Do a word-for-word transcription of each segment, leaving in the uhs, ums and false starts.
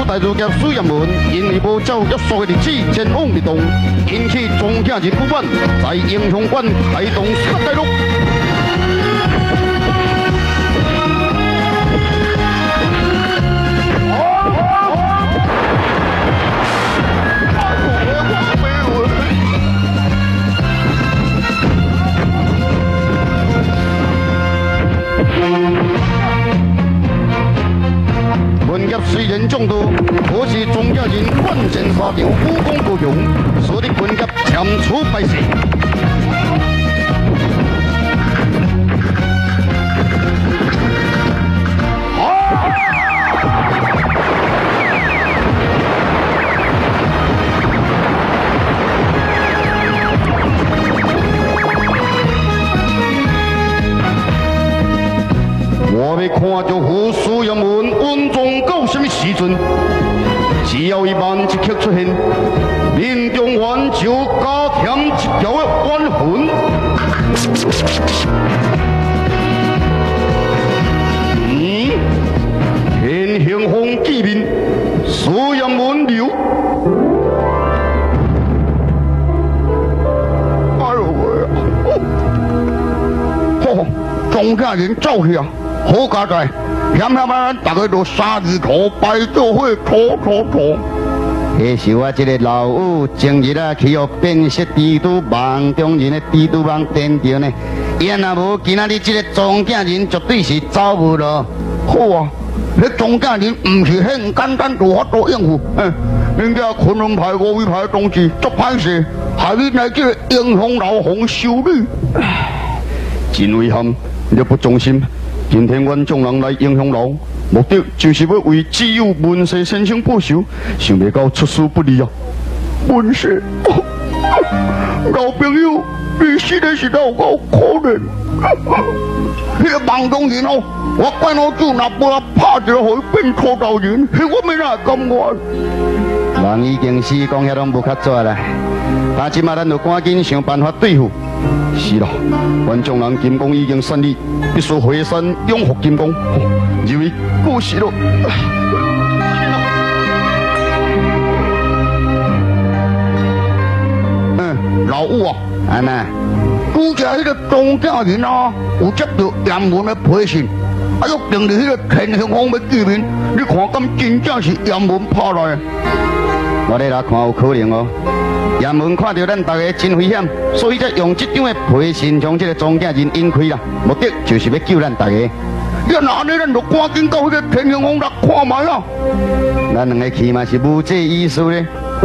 大主角苏彦文因为无照约束的日子前往立动，引起庄稼人不满，在英雄馆开动杀大陆。 文革虽然中毒，可是庄稼人关键杀场武功不强，使得文革惨处败势。我要看着胡苏彦文稳重到什么时阵？只要伊万一刻出现，林中原就加添一条的冤魂。嗯，天行风见面，苏彦文留。哎呦喂！哦，庄稼人走去啊！ 好佳哉，险险啊！大家都杀字头拜做伙，错错错。迄是我这个老友前日啊去互变色蜘蛛网中人的蜘蛛网电着呢。伊若无今仔日这个庄稼人绝对是走无咯。好啊，迄庄稼人唔是很简单就法度应付。嗯，人家昆仑派、五味派的同志足歹势，害你来这个英雄老红修理。真遗憾，你不忠心。 今天阮众人来英雄楼，目的就是要为只有文世先生报仇，想袂到出师不利啊！文世，哦、老朋友，你实在是老够可怜。迄个网中人哦，我管我主若无啊拍一个，互伊变土豆人，迄我咩哪甘愿？人已经死，讲遐拢无较早啦。但即马咱就赶紧想办法对付。 是啦，阮众人金光已经胜利，必须回山拥护金光。认为过时了。嗯，老五啊，安娜，拄则迄个庄稼人啊，有接到阎文的批信，啊，又凭着迄个天雄方要见面，你看敢真正是阎文拍来的？我咧来看有可能哦。 阎文看到咱大家真危险，所以才用这张的批信将这个庄稼人引开啦。目的就是要救咱大家。你若安尼，咱就赶紧到迄个天雄宫来看卖啊！咱两个去嘛是无这意思咧。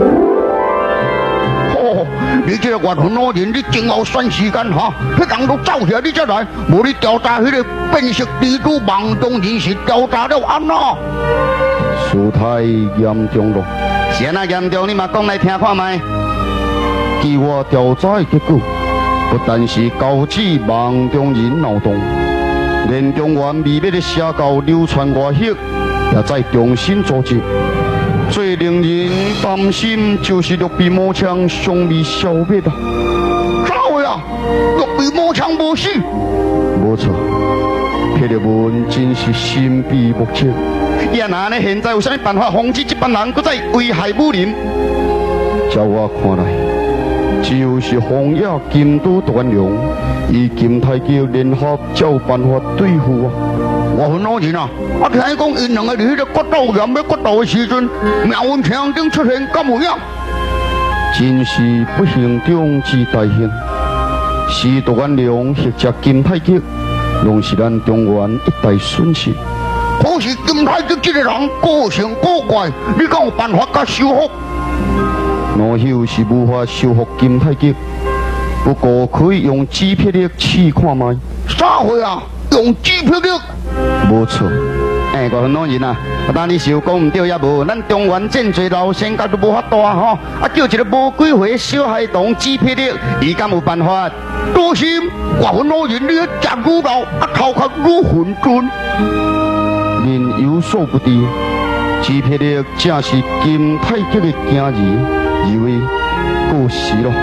哦，你这个冤魂老人，你真好算时间哈！迄人都走起来，你才来，无你调查迄个变色蜘蛛网中人是调查了安怎？事太严重了。是安那严重，你嘛讲来听看卖。 据我调查的结果，不但是高级网中人脑洞，连中原秘密的社交流传外泄，也再重新组织。最令人担心就是绿皮魔枪尚未消灭啊！啥话啊？绿皮魔枪无死？无错，迄个文真是神秘莫测。也那呢？现在有啥物办法防止这班人搁再危害武林？照我看来。 就是红叶金都团龙与金太极联合，才有办法对付啊！我很老人啊，我听讲因两个伫迄个骨斗岩要骨斗的时阵，苗文墙顶出现，敢有影？真是不幸中之大幸。是杜元龙或者金太极，拢是咱中原一大损失。可是金太极这个人个性古怪，你敢有办法甲修复？ 老朽是无法修复金太极，不过可以用指魄力试看卖。啥货啊？用指魄力？无错。哎，个很多人啊，但你是有讲唔对也无，咱中原真侪老先家都无法度啊吼，啊叫一个无几岁小孩童指魄力，伊敢有办法？多心，我很多人你食乳老，啊头壳愈混沌。人有所不知，指魄力正是金太极的惊儿。 以为过时了，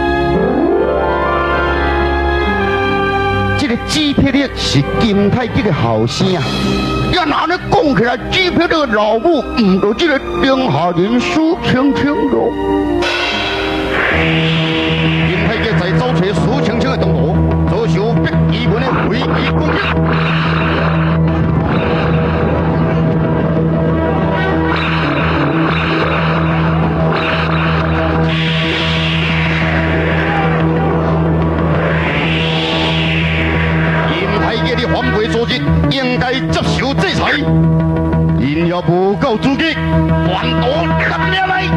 这个指魄力是金太极的后生啊！ 要拿你讲起来，只凭这个老母，唔到这个丁下人苏青青咯。林太杰在找找苏青青的动作，遭受逼义文的回击攻击。 应该接受制裁，因也无够资格还刀干了来。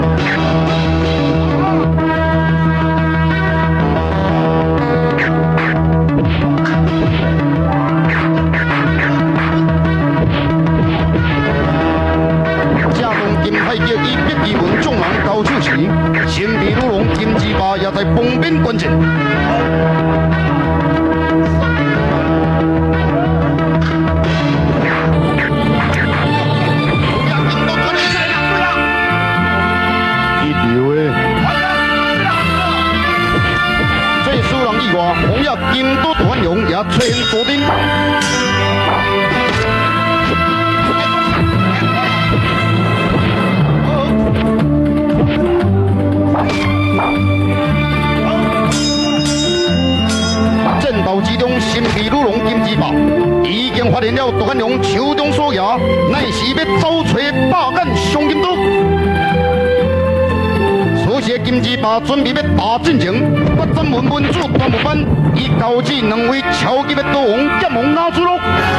加上金太杰以逼义文众人高手时，神秘女郎金枝霸也在旁边观战。 红叶金都团龙也出现锁定，战斗之中，神秘女郎金枝霸已经发现了独眼龙手中所拿，乃是要走找霸眼双金刀。 所写金枝霸准备要打进前，不真文文主端木班以高举两位超级的刀王剑王拿出咯。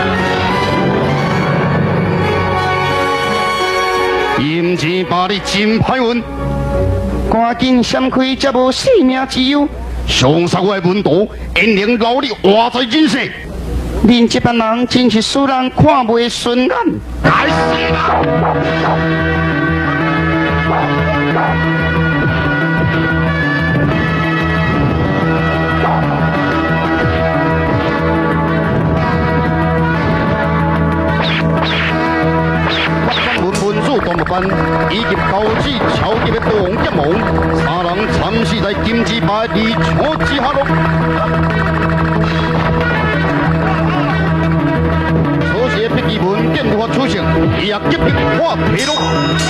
金枝霸你真歹运，赶紧闪开，才无性命之忧。上杀我的文道，因能留你活在人世。恁这班人真是使人看袂顺眼，该死啦！ 端木班以及高举超级的刀王剑王，三人惨死在金枝霸的利枪之下咯。所写笔记文电话出现，也急迫化皮咯。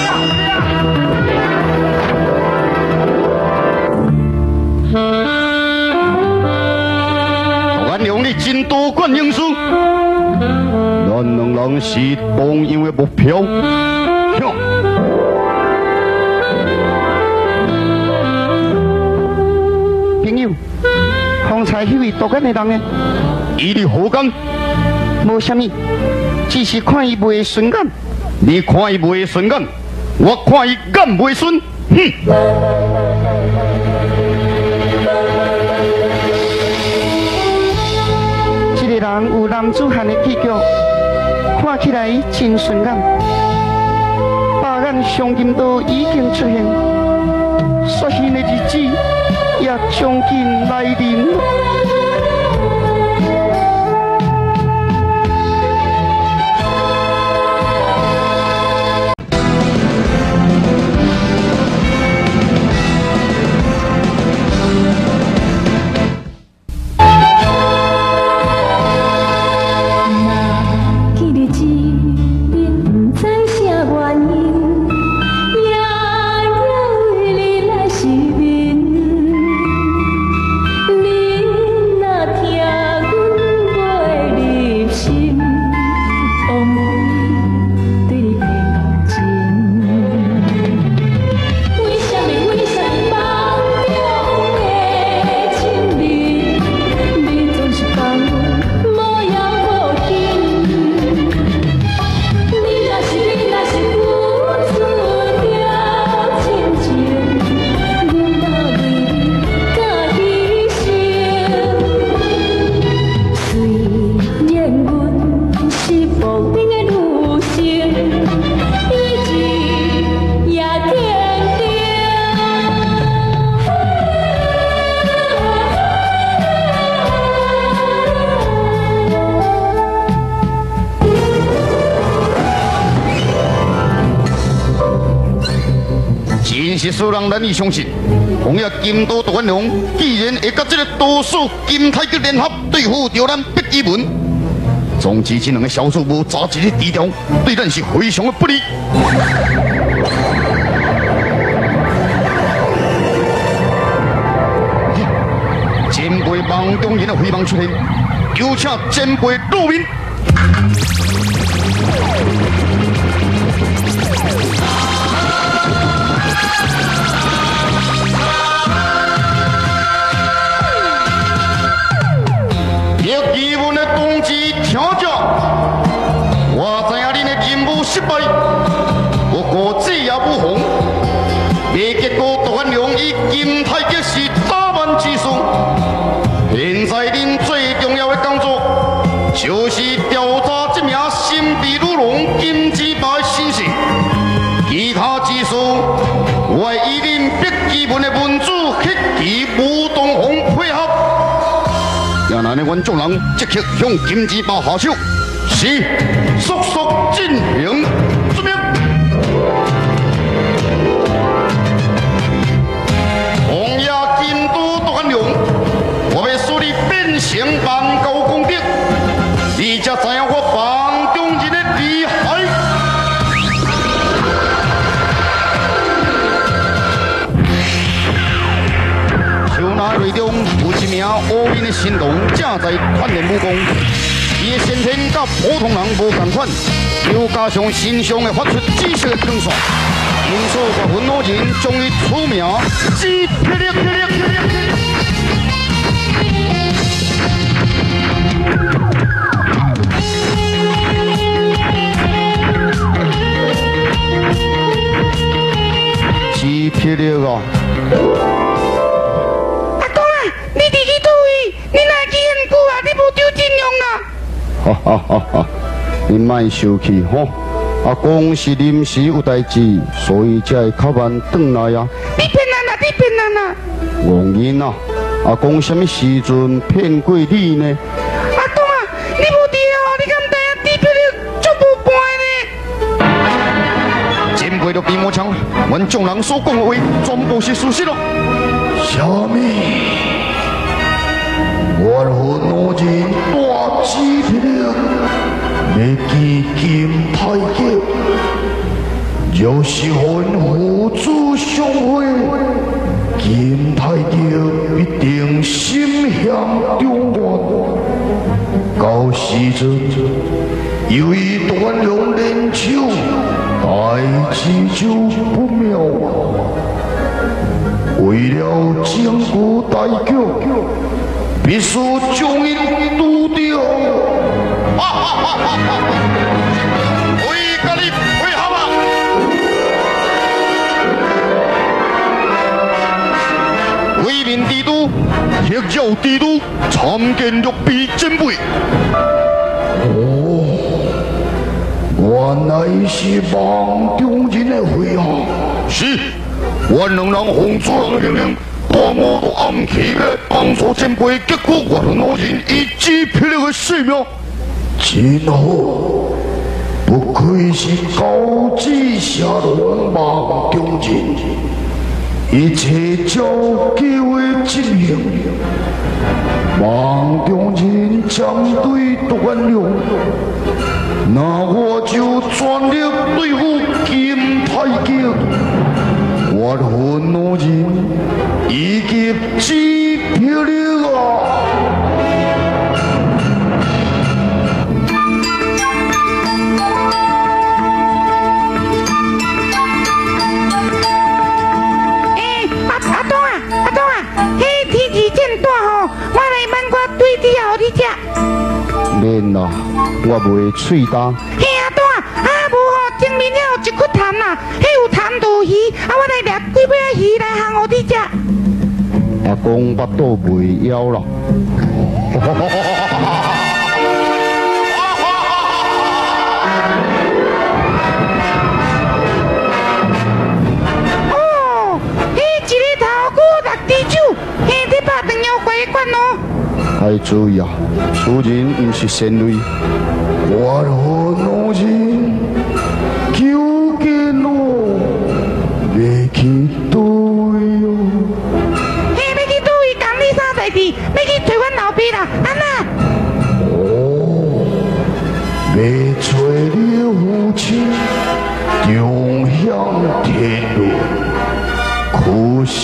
原谅你真多管英雄，咱两人是同样的目标。 朋友，方才迄位独眼的人呢？伊伫何干？无啥物，只是看伊袂顺眼。你看伊袂顺眼，我看伊眼袂顺。哼！这个人有男子汉的气脚，看起来真顺眼。 双金刀已经出现，刷新的日子也将近来临。是使人难以相信，红叶金刀独眼龙竟然会甲这个刀术金太极联合对付着咱笔记文， 总之，这两个小主无早一日低调，对咱是非常的不利。前辈梦中人的飞梦出现，有请前辈入面。要基本的动机条件，我知影恁的任务失败，不过这也不妨。未结果段良以金太极是打万之术，现在恁最重要的工作就是调查这名神秘女郎金枝霸的身世，其他之事我会以恁笔记本的文字迄期吴东红配合。也难的阮众人即刻向金枝霸下手，是速速进行准备。红叶金都段良，我要使你变成万高功德，你才知影我房中人的厉害。手拿瑞中有一名乌面的神龙，正在锻炼武功。伊的先天甲普通人无同款，又加上身上会发出紫色的光线，因此我阮老人将伊取名紫霹雳霹雳霹雳。紫霹雳啊！ 阿公啊，你伫去倒位？你哪去很久啊？你无丢阵容啊？ 哈哈哈哈！你莫生气吼！阿公是临时有代志，所以才会较慢转来啊。 你骗人啊！你骗人啊！ 王英啊，阿公什么时阵骗过你呢？ 阿公啊，你无伫哦，你敢知影地皮了足无伴呢？ 前辈就比我强，阮众人所讲的话全部是事实咯。什么？我阮老人大智力，要见金太极，就是阮父子相会，金太极必定心向中原。到时阵，由于段良联手，代志就不妙啊！为了整个大局，必须将伊拄掉。哈哈哈哈哈！为甲你配合啊！为民之都，血肉之都，参见玉璧前辈。哦，原来是梦中人的会合。是。我两人奉主人的命令，大魔都暗器的帮助前辈，结果我的老人以紫霹雳的性命，真好，不愧是高智下龙梦中人，一切照计划进行。梦中人将对段良，那我就全力对付金太极。我阮老人以及紫霹雳啊！ 诶，阿阿东啊，阿东啊，迄天气真大吼，我来慢我对底互你食。 免啦，我袂喙干。 嘿，阿东啊，啊无吼，前面还有一骨痰啊，迄有痰肚鱼，啊我来掠几尾鱼来烘互你食。 阿公巴肚袂枵啦。 哦，迄一个头骨六支酒，嘿，你拍长腰怪款哦。 要注意啊，此人毋是仙类，我阮老人求见哦，要去倒位哦。 嘿，要去倒位讲你啥代志？要去找阮老爸啦，安那？ 哦， 要找你父亲中向天伦，可惜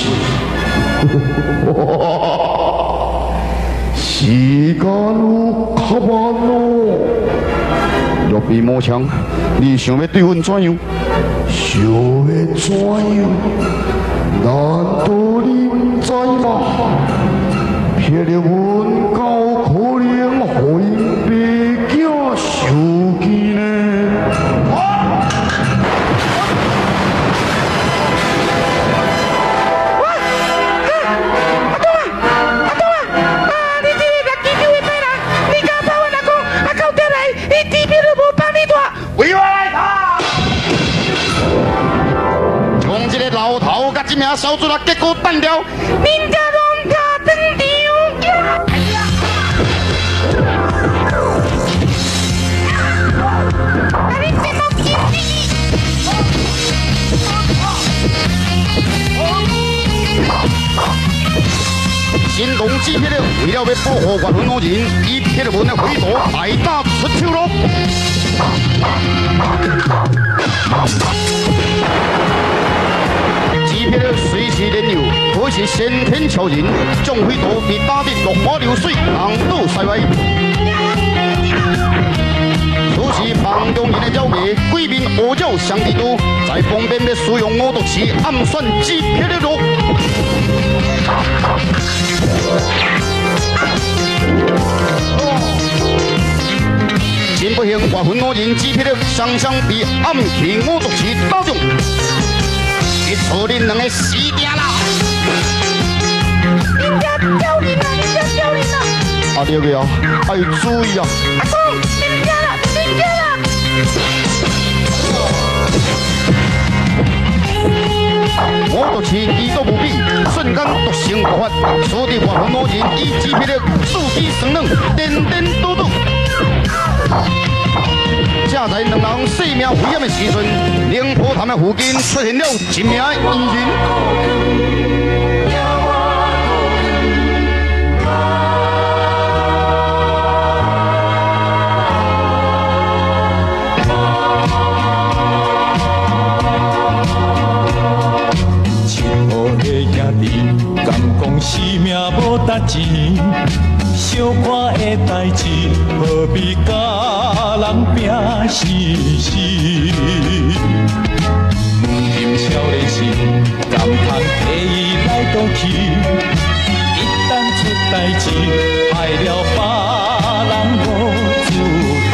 时间有较慢咯。若比魔枪，你想要对阮怎样？想要怎样？难道你唔知吗？撇了阮够可能互因爸囝受气呢？为我来打！从这个老头甲这名小子啊，结果单掉， 恁家拢卡登场。哎呀！啊！你这么紧张？ 神龙支撇了，为了要保护岳魂老人，以撇了门的回头大打出手咯。支撇了随时连流，可是先天超人，将回头被打得落花流水，人倒西歪。此时房中人的妖孽，鬼面恶鸟相地多，在旁边要使用五毒气暗算支撇了路。真不幸，岳魂老人支撇了，常常被暗器五毒气打中，一撮恁两个死定啦！ 人家叫你啦，人家叫你啦！ 啊，对个啊，要注意啊！ 阿公，人家啦，人家啦！ 五毒气机都无比，瞬间毒性爆发，使得岳魂老人以支撇了数机生冷，颠颠倒倒。正在两人性命危险的时阵，灵坡潭的附近出现了一名异人。 七号的兄弟，敢讲生命无值钱。小可的代志，何必甲人拼死死？问金少年时，敢通替伊来倒去？一旦出代志，害了别人无主意。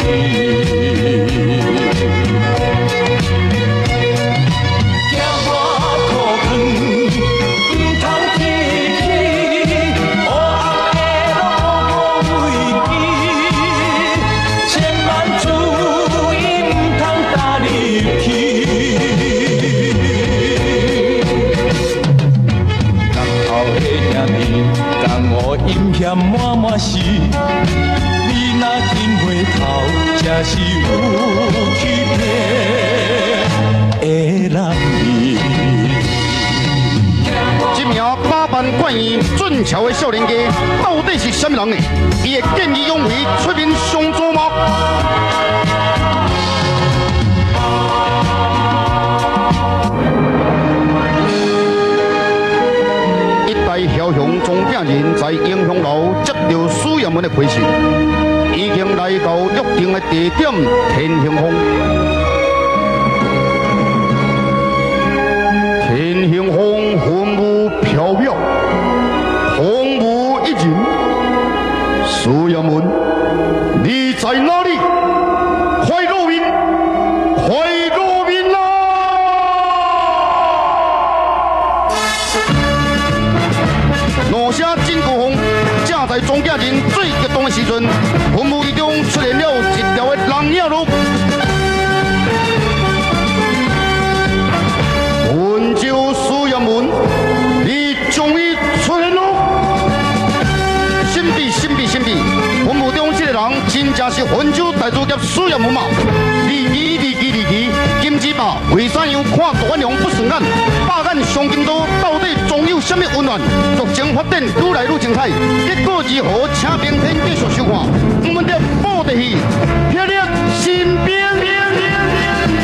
阴险满满是，你若紧回头，才是有气魄的男儿。 这名打扮怪异、俊俏的少年家，到底是什么人呢？伊会见义勇为、出面相助吗？枭雄钟景仁在英雄楼接到苏彦文的批示，已经来到约定的地点天兴峰。天兴峰云雾飘渺，空无一人。苏彦文，你在哪里？快露面！快露面啊！两声真高峰，正在庄稼人最激动的时阵，云雾之中出现了一条的人影路。文州苏彦文，你终于出现了！神秘神秘神秘，云雾中这个人真正是温州大主角苏彦文嘛？离奇离奇离奇，金鸡吧为啥样看大眼龙不顺眼？百眼双金刀到底总有啥什么温暖？剧情发展愈来愈精彩，结果如何？请明天继续收看。我们的报的戏，霹雳新兵。